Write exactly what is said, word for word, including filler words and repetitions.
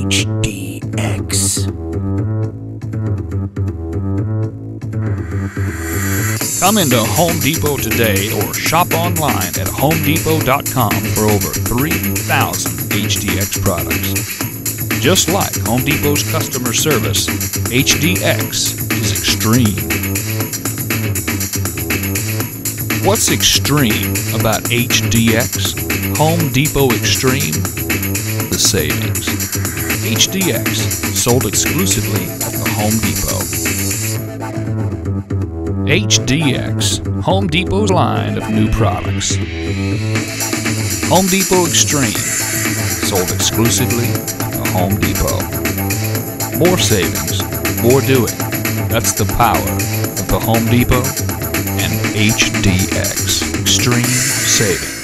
H D X. Come into Home Depot today or shop online at home depot dot com for over three thousand H D X products. Just like Home Depot's customer service, H D X is extreme. What's extreme about H D X? Home Depot Extreme? The savings. H D X, sold exclusively at the Home Depot. H D X, Home Depot's line of new products. Home Depot Extreme, sold exclusively at the Home Depot. More savings, more doing. That's the power of the Home Depot and H D X, Extreme Savings.